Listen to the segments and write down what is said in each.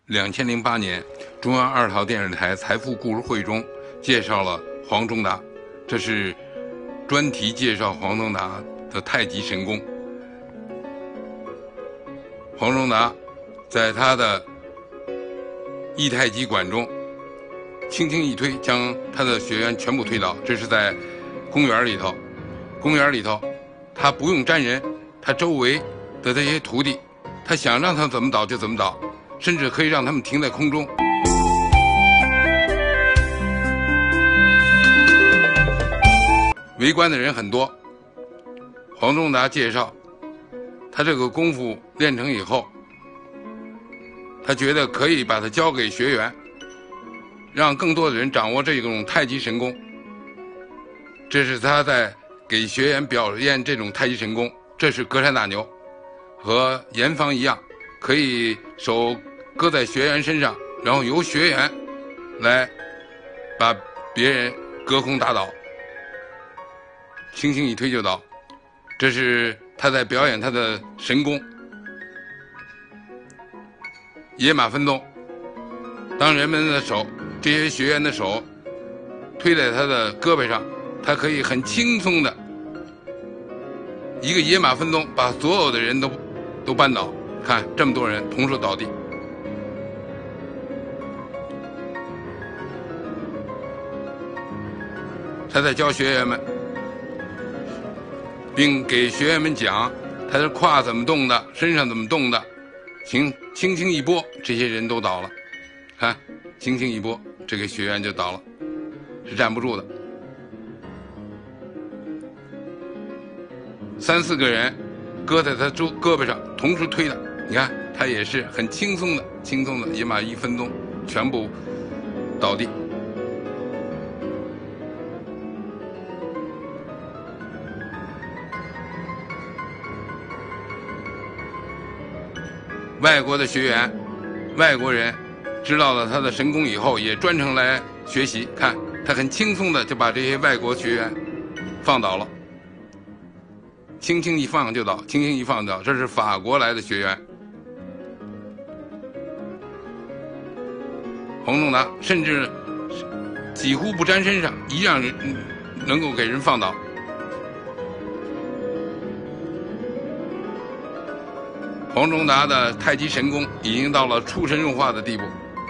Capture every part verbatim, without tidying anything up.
两千零八年，中央二套电视台财富故事会中介绍了黄宗达，这是专题介绍黄宗达的太极神功。黄宗达在他的易太极馆中，轻轻一推，将他的学员全部推倒。这是在公园里头，公园里头，他不用沾人，他周围的这些徒弟，他想让他怎么倒就怎么倒。 甚至可以让他们停在空中。围观的人很多。黄宗达介绍，他这个功夫练成以后，他觉得可以把它交给学员，让更多的人掌握这种太极神功。这是他在给学员表演这种太极神功。这是隔山打牛，和严方一样，可以手 搁在学员身上，然后由学员来把别人隔空打倒，轻轻一推就倒。这是他在表演他的神功。野马分鬃，当人们的手，这些学员的手推在他的胳膊上，他可以很轻松的一个野马分鬃，把所有的人都都扳倒。看，这么多人同时倒地。 他在教学员们，并给学员们讲他的胯怎么动的，身上怎么动的，轻轻轻一拨，这些人都倒了。看，轻轻一拨，这个学员就倒了，是站不住的。三四个人搁在他周胳膊上，同时推的，你看他也是很轻松的，轻松的野马一分鬃，全部倒地。 外国的学员，外国人知道了他的神功以后，也专程来学习。看，他很轻松的就把这些外国学员放倒了，轻轻一放就倒，轻轻一放就倒。这是法国来的学员，黄宗达甚至几乎不沾身上，一样能够给人放倒。 黄宗达的太极神功已经到了出神入化的地步。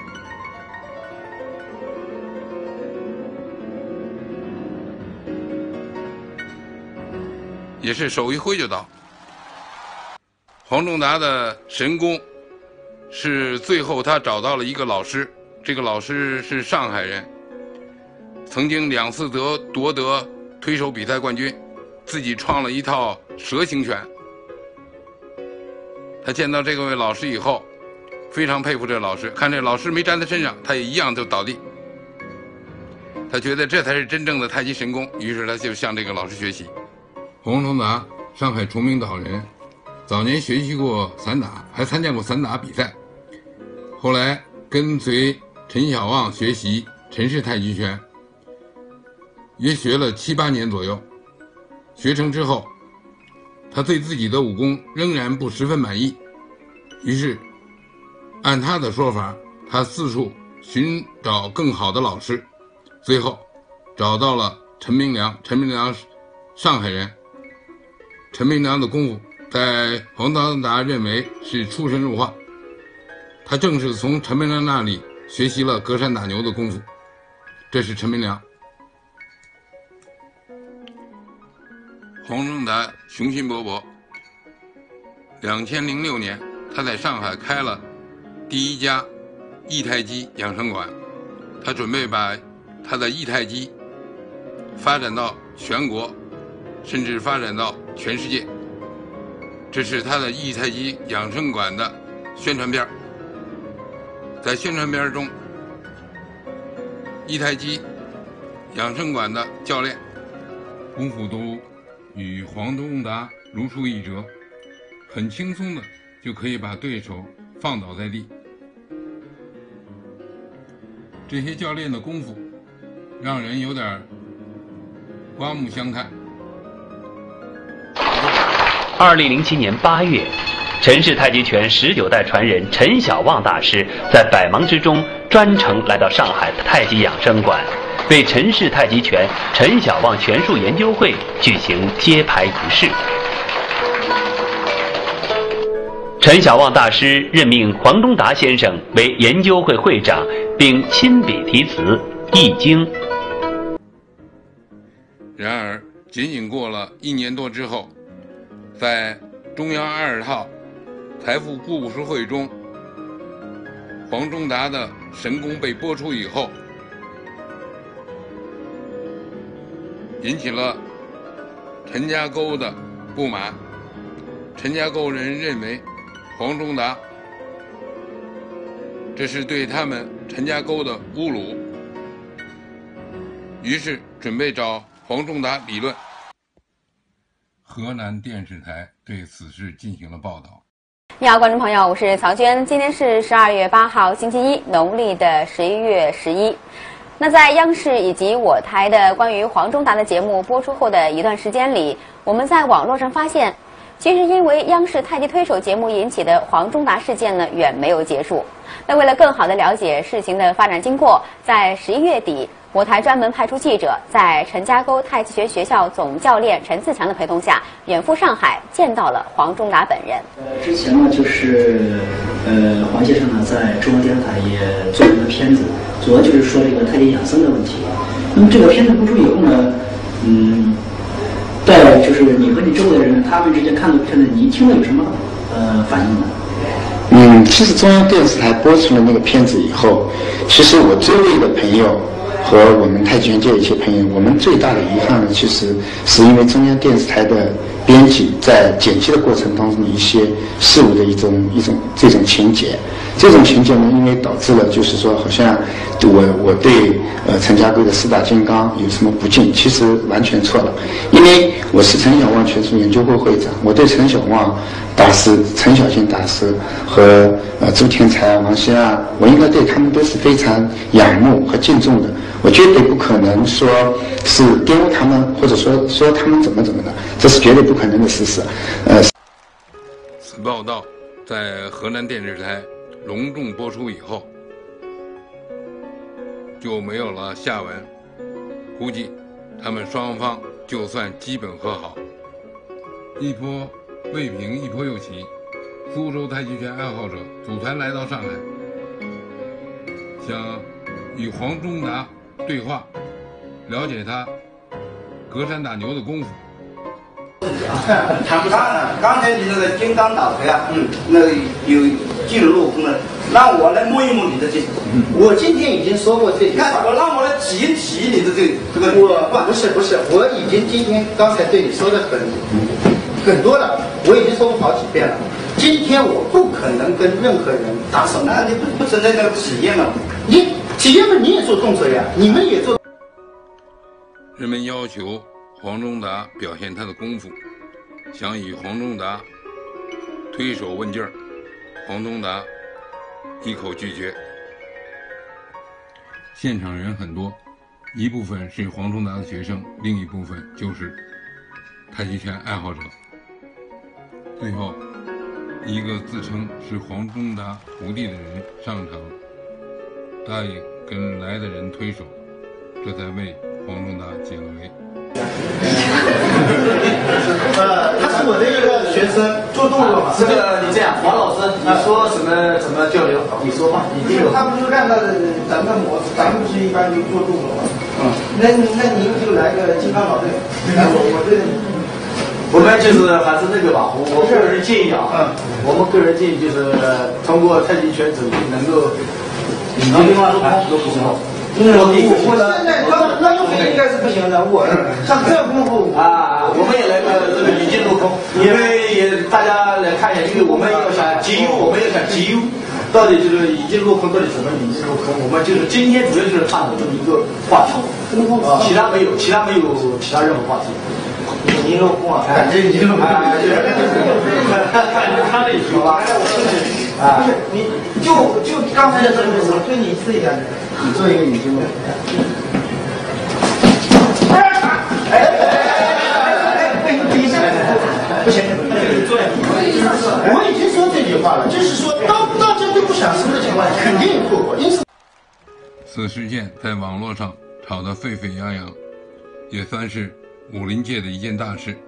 也是手一挥就倒。黄宗达的神功是最后他找到了一个老师，这个老师是上海人，曾经两次得夺得推手比赛冠军，自己创了一套蛇形拳。 他见到这位老师以后，非常佩服这老师。看这老师没沾他身上，他也一样就倒地。他觉得这才是真正的太极神功，于是他就向这个老师学习。黄宗达，上海崇明岛人，早年学习过散打，还参加过散打比赛。后来跟随陈小旺学习陈氏太极拳，约学了七八年左右。学成之后， 他对自己的武功仍然不十分满意，于是按他的说法，他四处寻找更好的老师，最后找到了陈明良。陈明良是上海人，陈明良的功夫在黄宗达认为是出神入化，他正是从陈明良那里学习了隔山打牛的功夫。这是陈明良。 黄宗达雄心勃勃。两千零六年，他在上海开了第一家易太极养生馆，他准备把他的易太极发展到全国，甚至发展到全世界。这是他的易太极养生馆的宣传片。在宣传片中，易太极养生馆的教练功夫都 与黄宗达如出一辙，很轻松的就可以把对手放倒在地。这些教练的功夫让人有点刮目相看。 二零零七年八月， 陈氏太极拳十九代传人陈小旺大师在百忙之中专程来到上海的太极养生馆，为陈氏太极拳陈小旺拳术研究会举行揭牌仪式。陈小旺大师任命黄忠达先生为研究会会长，并亲笔题词《易经》。 然而，仅仅过了一年多之后，在中央二套财富故事会中，黄忠达的神功被播出以后，引起了陈家沟的不满。陈家沟人认为黄忠达这是对他们陈家沟的侮辱，于是准备找黄忠达理论。河南电视台对此事进行了报道。 你好，观众朋友，我是曹娟。今天是十二月八号，星期一，农历的十一月十一。那在央视以及我台的关于黄忠达的节目播出后的一段时间里，我们在网络上发现，其实因为央视太极推手节目引起的黄忠达事件呢，远没有结束。那为了更好地了解事情的发展经过，在十一月底，我台专门派出记者，在陈家沟太极拳学校总教练陈自强的陪同下，远赴上海见到了黄忠达本人。 呃，之前呢，就是呃，黄先生呢在中央电视台也做了一个片子，主要就是说这个太极养生的问题。那么这个片子播出以后呢，嗯，在就是你和你周围的人，他们之间看到片子，你听了有什么呃反应呢？ 嗯，其实中央电视台播出了那个片子以后，其实我周围的朋友和我们太极拳界的一些朋友，我们最大的遗憾呢，其实是因为中央电视台的编辑在剪辑的过程当中的一些事物的一种一种这种情节，这种情节呢，因为导致了就是说，好像我我对呃陈家沟的四大金刚有什么不敬，其实完全错了，因为我是陈小旺拳术研究会会长，我对陈小旺大师、陈小金大师和呃朱天才、王希啊，我应该对他们都是非常仰慕和敬重的。我绝对不可能说是玷污他们，或者说说他们怎么怎么的，这是绝对不可能的事实。呃， 此报道在河南电视台隆重播出以后，就没有了下文。估计他们双方就算基本和好，一波未平一波又起，苏州太极拳爱好者组团来到上海，想与黄忠达对话，了解他隔山打牛的功夫。 谈不上。刚才你那个金刚倒锤啊，嗯，那个有进入落空了，让我来摸一摸你的这个。 嗯、我今天已经说过这句话。 看，我让我来提一提你的这个这个。 我不是不是，我已经今天刚才对你说的很很多了，我已经说过好几遍了。今天我不可能跟任何人打手， 那你不不存在那个体验了？ 你体验了，你也做动作呀，你们也做。 人们要求黄忠达表现他的功夫，想与黄忠达推手问劲儿，黄忠达一口拒绝。现场人很多，一部分是黄忠达的学生，另一部分就是太极拳爱好者。最后，一个自称是黄忠达徒弟的人上场，答应跟来的人推手，这才为黄忠达解了围。 呃，他是我的一个学生，做动作嘛。 这个你这样，黄老师，你说什么怎么交流？你说吧，你这个。 他不是按照咱们的模式，咱们不是一般就做动作吗？嗯。那那您就来个金刚宝队，来我我这。 我们就是还是那个吧，我我个人建议啊，嗯，我们个人建议就是通过太极拳手艺能够引进另外一种都不行。 嗯，我我现在那那入空应该是不行的，我像这功夫啊，我们也来个这个引进入空，因为也大家来看一下，因为我们要想集优，我们要想集优，到底就是引进入空到底怎么引进入空？我们就是今天主要就是探讨这么一个话题，其他没有，其他没有其他任何话题。 引入空啊，感觉引入空啊， 他这说吧， 啊，不是你就就刚才的这个，我推你试一下， 你做一个引进入。 哎哎哎哎，不行，不行，我已经说化了，就是说当大家都不想输的情况下，肯定有后果。因此， 此事件在网络上吵得沸沸扬扬，也算是武林界的一件大事。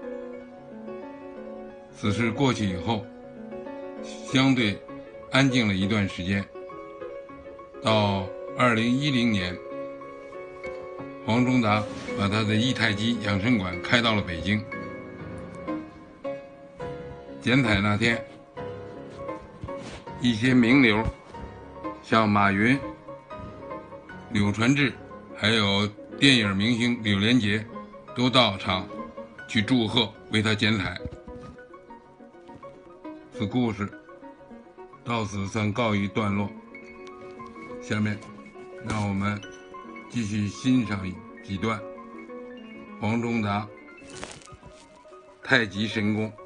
此事过去以后，相对安静了一段时间。到二零一零年，黄忠达把他的一太极养生馆开到了北京。剪彩那天，一些名流，像马云、柳传志，还有电影明星柳连杰，都到场去祝贺，为他剪彩。此故事到此算告一段落。下面，让我们继续欣赏几段黄忠达太极神功。